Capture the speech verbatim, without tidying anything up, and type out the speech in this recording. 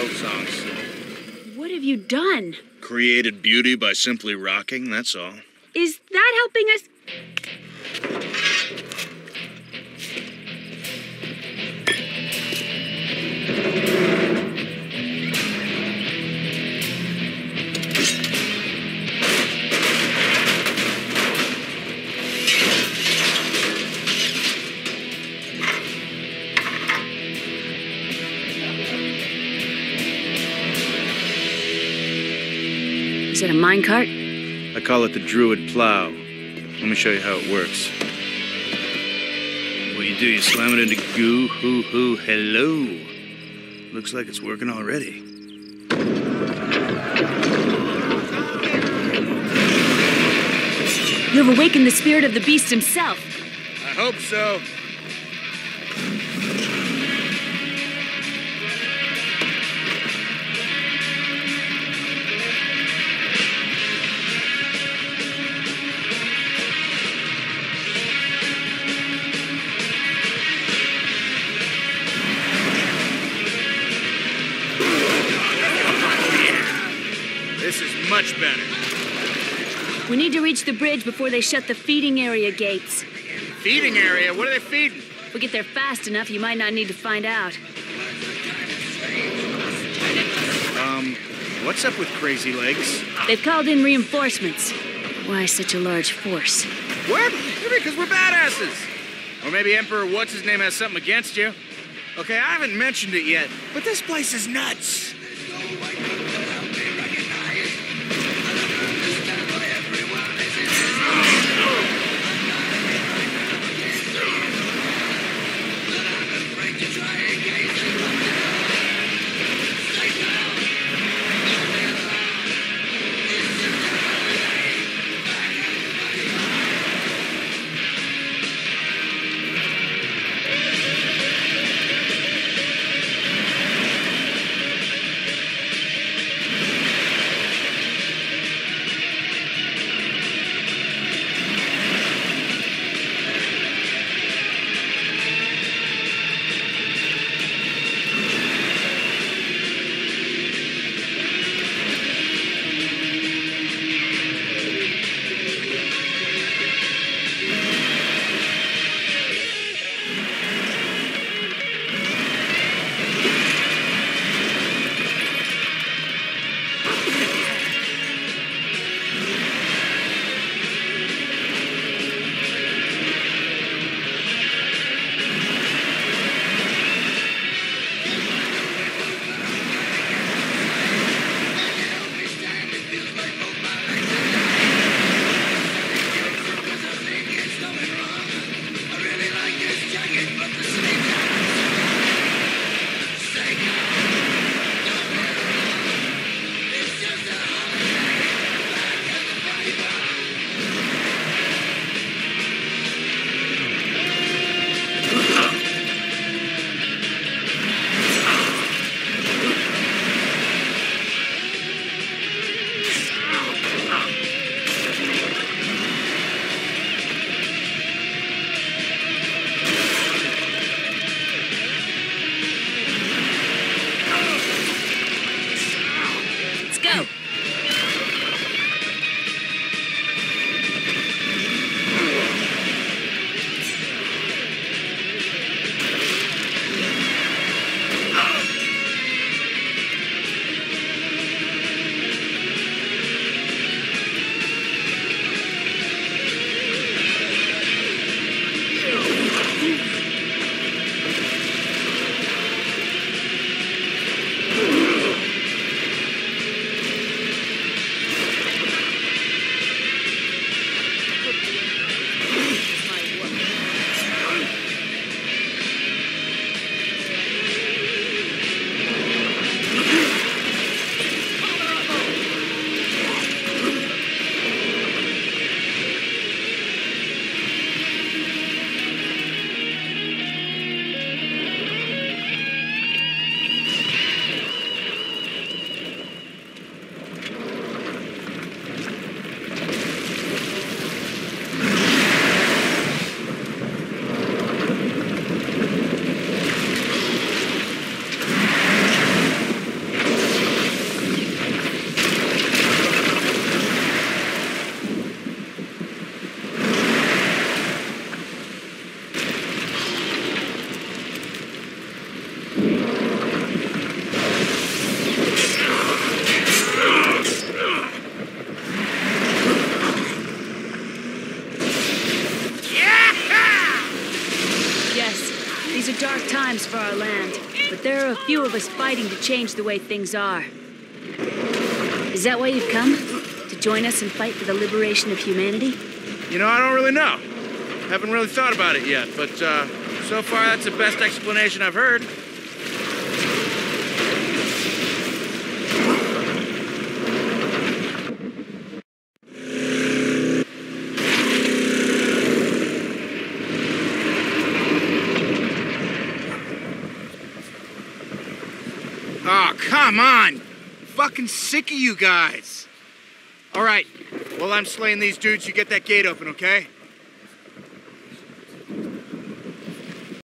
folk songs. What have you done? Created beauty by simply rocking, that's all. Is that helping us? Is it a minecart? I call it the Druid Plow. Let me show you how it works. What you do, you slam it into goo, hoo, hoo, hello. Looks like it's working already. You have awakened the spirit of the beast himself. I hope so. This is much better. We need to reach the bridge before they shut the feeding area gates. Feeding area? What are they feeding? If we get there fast enough, you might not need to find out. Um, what's up with Crazy Legs? They've called in reinforcements. Why such a large force? What? Because we're badasses. Or maybe Emperor What's-His-Name has something against you. Okay, I haven't mentioned it yet, but this place is nuts. These are dark times for our land, but there are a few of us fighting to change the way things are. Is that why you've come? To join us and fight for the liberation of humanity? You know, I don't really know. Haven't really thought about it yet, but uh, so far that's the best explanation I've heard. Oh, come on! Fucking sick of you guys! All right, while I'm slaying these dudes, you get that gate open, okay?